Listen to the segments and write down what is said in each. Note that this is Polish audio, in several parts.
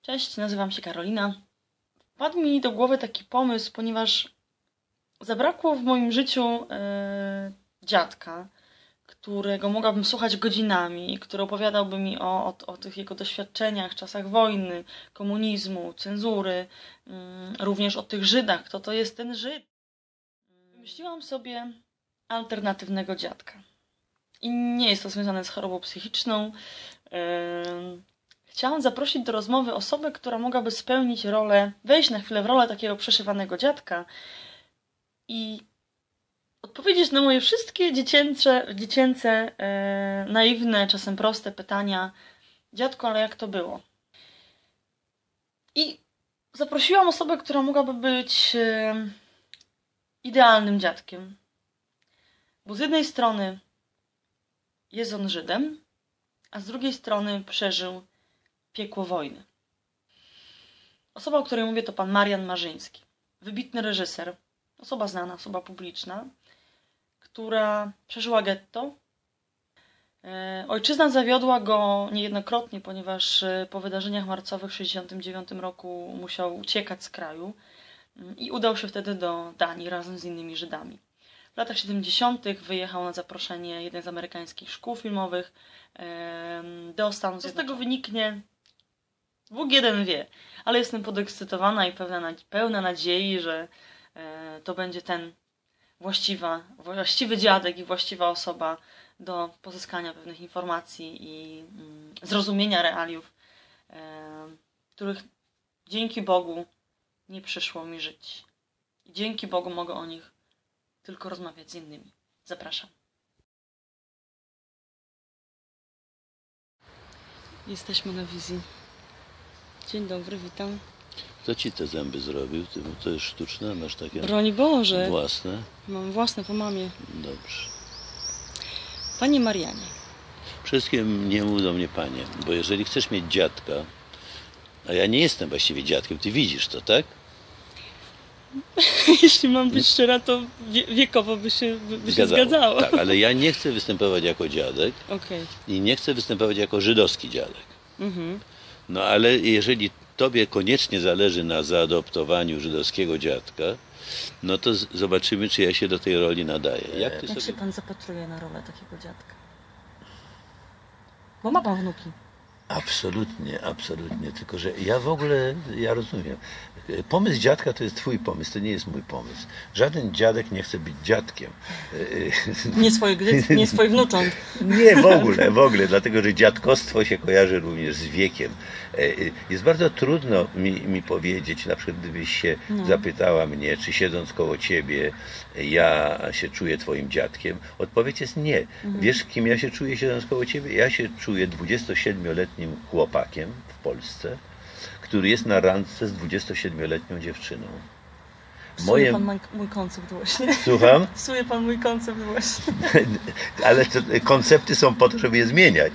Cześć, nazywam się Karolina. Wpadł mi do głowy taki pomysł, ponieważ zabrakło w moim życiu dziadka, którego mogłabym słuchać godzinami, który opowiadałby mi o tych jego doświadczeniach, czasach wojny, komunizmu, cenzury, również o tych Żydach. Kto to jest ten Żyd? Wymyśliłam sobie alternatywnego dziadka. I nie jest to związane z chorobą psychiczną. Chciałam zaprosić do rozmowy osobę, która mogłaby spełnić rolę, wejść na chwilę w rolę takiego przeszywanego dziadka i odpowiedzieć na moje wszystkie dziecięce, naiwne, czasem proste pytania. Dziadku, ale jak to było? I zaprosiłam osobę, która mogłaby być idealnym dziadkiem. Bo z jednej strony jest on Żydem, a z drugiej strony przeżył piekło wojny. Osoba, o której mówię, to pan Marian Marzyński. Wybitny reżyser, osoba znana, osoba publiczna, która przeżyła getto. Ojczyzna zawiodła go niejednokrotnie, ponieważ po wydarzeniach marcowych w 1969 roku musiał uciekać z kraju i udał się wtedy do Danii razem z innymi Żydami. W latach 70. wyjechał na zaproszenie jednej z amerykańskich szkół filmowych do Stanów Zjednoczonych. Co z tego wyniknie? Bóg jeden wie, ale jestem podekscytowana i pełna nadziei, że to będzie ten właściwy dziadek i właściwa osoba do pozyskania pewnych informacji i zrozumienia realiów, których dzięki Bogu nie przyszło mi żyć. I dzięki Bogu mogę o nich tylko rozmawiać z innymi. Zapraszam. Jesteśmy na wizji. Dzień dobry, witam. Kto ci te zęby zrobił? Ty, to jest sztuczne? Masz takie Broń Boże. własne? Mam własne po mamie. Dobrze. Panie Marianie. Przede wszystkim nie mów do mnie panie, bo jeżeli chcesz mieć dziadka, a ja nie jestem właściwie dziadkiem, ty widzisz to, tak? Jeśli mam być szczera, to wiekowo by się zgadzało. Tak, ale ja nie chcę występować jako dziadek i nie chcę występować jako żydowski dziadek. No ale jeżeli tobie koniecznie zależy na zaadoptowaniu żydowskiego dziadka, no to zobaczymy, czy ja się do tej roli nadaję. Jak się pan zapatruje na rolę takiego dziadka? Bo ma pan wnuki. Absolutnie, absolutnie. Tylko że ja rozumiem. Pomysł dziadka to jest twój pomysł, to nie jest mój pomysł. Żaden dziadek nie chce być dziadkiem. Nie swoich wnucząt. Nie, w ogóle, dlatego że dziadkostwo się kojarzy również z wiekiem. Jest bardzo trudno mi powiedzieć, na przykład gdybyś się zapytała mnie, czy siedząc koło ciebie, ja się czuję twoim dziadkiem. Odpowiedź jest nie. Wiesz, kim ja się czuję siedząc koło ciebie? Ja się czuję 27-letnim chłopakiem w Polsce, który jest na randce z 27-letnią dziewczyną. Psuje pan mój koncept właśnie. Słucham? Psuje pan mój koncept właśnie. Ale koncepty są po to, żeby je zmieniać.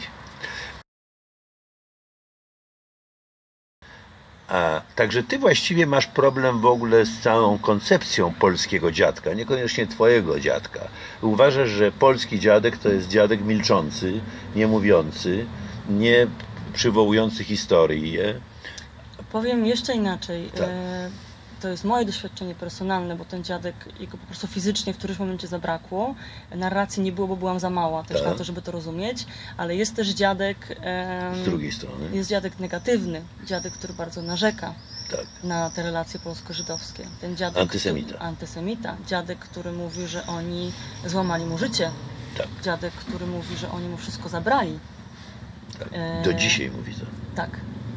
Także ty właściwie masz problem w ogóle z całą koncepcją polskiego dziadka, niekoniecznie twojego dziadka. Uważasz, że polski dziadek to jest dziadek milczący, nie mówiący, nie przywołujący historię. Powiem jeszcze inaczej. Tak. To jest moje doświadczenie personalne, bo ten dziadek, jego po prostu fizycznie w którymś momencie zabrakło. Narracji nie było, bo byłam za mała też na to, żeby to rozumieć, ale jest też dziadek... Z drugiej strony. Jest dziadek negatywny, dziadek, który bardzo narzeka na te relacje polsko-żydowskie. Ten dziadek... Antysemita. Dziadek, który mówi, że oni złamali mu życie. Tak. Dziadek, który mówi, że oni mu wszystko zabrali. Tak. Do dzisiaj mówi to. Tak.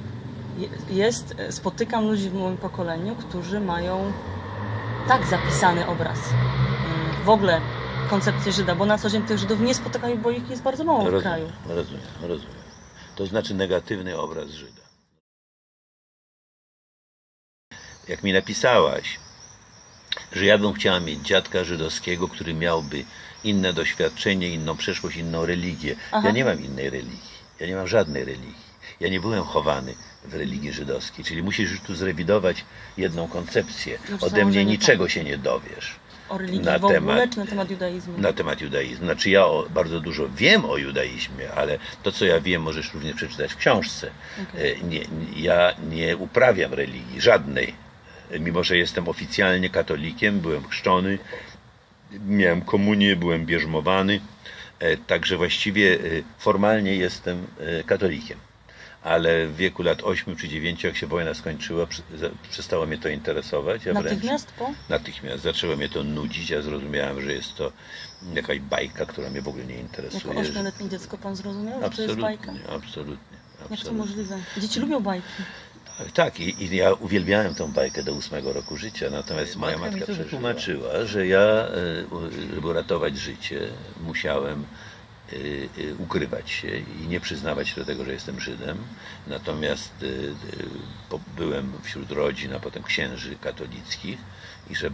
Spotykam ludzi w moim pokoleniu, którzy mają tak zapisany obraz. W ogóle koncepcję Żyda, bo na co dzień tych Żydów nie spotykają, bo ich jest bardzo mało w kraju. Rozumiem. To znaczy negatywny obraz Żyda. Jak mi napisałaś, że ja bym chciała mieć dziadka żydowskiego, który miałby inne doświadczenie, inną przeszłość, inną religię. Ja nie mam innej religii. Ja nie mam żadnej religii. Ja nie byłem chowany w religii żydowskiej, czyli musisz już tu zrewidować jedną koncepcję. Ode mnie niczego się nie dowiesz. O religii w ogóle, czy na temat judaizmu? Na temat judaizmu. Znaczy ja bardzo dużo wiem o judaizmie, ale to, co ja wiem, możesz również przeczytać w książce. Okay. Ja nie uprawiam religii, żadnej. Mimo że jestem oficjalnie katolikiem, byłem chrzczony, miałem komunię, byłem bierzmowany, także właściwie formalnie jestem katolikiem. Ale w wieku lat 8 czy 9, jak się wojna skończyła, przestało mnie to interesować. Natychmiast po? Natychmiast. Zaczęło mnie to nudzić. Ja zrozumiałem, że jest to jakaś bajka, która mnie w ogóle nie interesuje. Jako 8-letnie dziecko pan zrozumiał, że to jest bajka? Absolutnie. Jak to możliwe? Dzieci lubią bajki. Tak, i ja uwielbiałem tą bajkę do 8 roku życia, natomiast moja matka przetłumaczyła, że ja, żeby uratować życie, musiałem ukrywać się i nie przyznawać się do tego, że jestem Żydem. Natomiast byłem wśród rodzin, a potem księży katolickich i że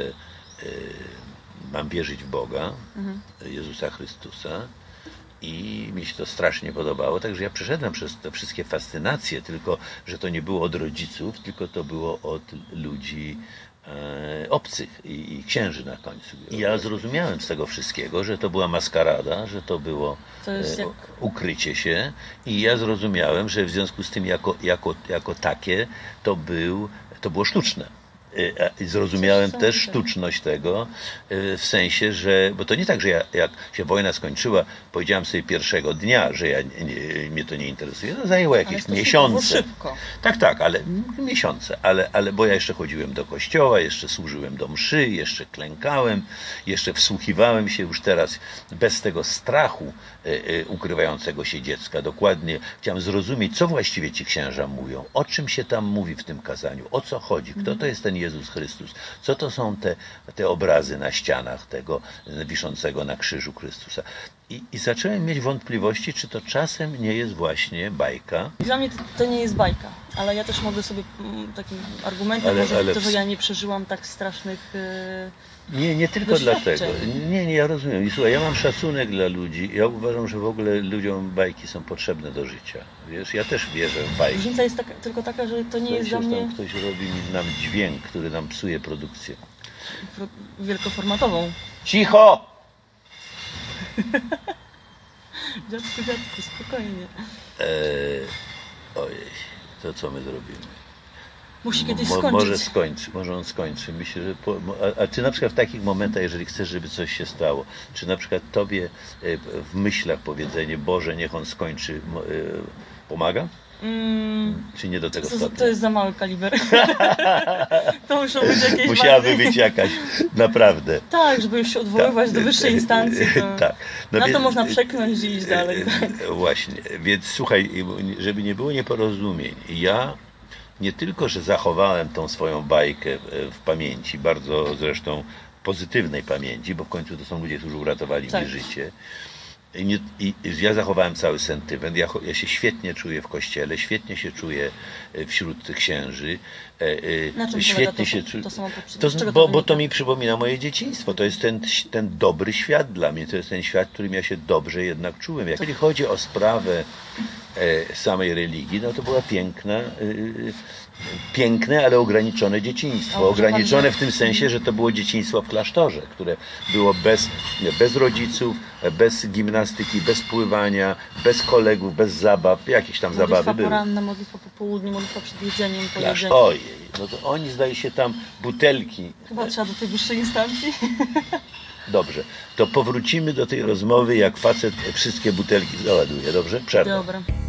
mam wierzyć w Boga, Jezusa Chrystusa. I mi się to strasznie podobało, także ja przeszedłem przez te wszystkie fascynacje, tylko że to nie było od rodziców, tylko to było od ludzi obcych i księży na końcu. I ja zrozumiałem z tego wszystkiego, że to była maskarada, że to było ukrycie się i ja zrozumiałem, że w związku z tym jako takie to było sztuczne. I zrozumiałem też sztuczność tego, w sensie, że, bo to nie tak, że jak się wojna skończyła, powiedziałem sobie pierwszego dnia, że mnie to nie interesuje, to zajęło jakieś miesiące. Szybko. Tak, ale miesiące, ale bo ja jeszcze chodziłem do kościoła, jeszcze służyłem do mszy, jeszcze klękałem, jeszcze wsłuchiwałem się już teraz bez tego strachu ukrywającego się dziecka. Dokładnie chciałem zrozumieć, co właściwie ci księża mówią, o czym się tam mówi w tym kazaniu, o co chodzi, kto to jest ten Jezus Chrystus, co to są te obrazy na ścianach tego wiszącego na krzyżu Chrystusa. I zacząłem mieć wątpliwości, czy to czasem nie jest właśnie bajka. Dla mnie to nie jest bajka, ale ja też mogę sobie takim argumentem, to, że ja nie przeżyłam tak strasznych Nie tylko dlatego. Nie, ja rozumiem. I słuchaj, ja mam szacunek dla ludzi. Ja uważam, że w ogóle ludziom bajki są potrzebne do życia. Wiesz, ja też wierzę w bajki. Różnica jest tylko taka, że to nie jest dla mnie... Ktoś robi nam dźwięk, który nam psuje produkcję. Wielkoformatową. Cicho! Dziadku, spokojnie. Ojej, to co my zrobimy? Musi kiedyś skończyć. Może on skończy. Myślę, że a czy na przykład w takich momentach, jeżeli chcesz, żeby coś się stało, czy na przykład tobie w myślach powiedzenie Boże, niech on skończy, pomaga? Czy nie do tego stopnia? To jest za mały kaliber. To muszą być jakieś Musiałaby być jakaś, naprawdę. Tak, żeby już się odwoływać do wyższej instancji. To tak. to można przekląć i iść dalej. Tak. Właśnie, więc słuchaj, żeby nie było nieporozumień, ja nie tylko, że zachowałem tą swoją bajkę w pamięci, bardzo zresztą pozytywnej pamięci, bo w końcu to są ludzie, którzy uratowali mi życie. I ja zachowałem cały sentyment. Ja się świetnie czuję w kościele, świetnie się czuję wśród tych księży. Na czym świetnie się czuję. Bo to mi przypomina moje dzieciństwo. To jest ten dobry świat dla mnie. To jest ten świat, w którym ja się dobrze jednak czułem. Jeżeli chodzi o sprawę samej religii, no to była piękne, ale ograniczone dzieciństwo. Ograniczone w tym sensie, że to było dzieciństwo w klasztorze, które było bez rodziców, bez gimnastyki, bez pływania, bez kolegów, bez zabaw. Jakieś tam zabawy były. Poranna, modlitwa po południu, modlitwa przed jedzeniem, po jedzeniu. Ojej, no to oni zdaje się tam butelki. Chyba trzeba do tej wyższej instancji. Dobrze, to powrócimy do tej rozmowy, jak facet wszystkie butelki załaduje. Dobrze? Przerwa. Dobra.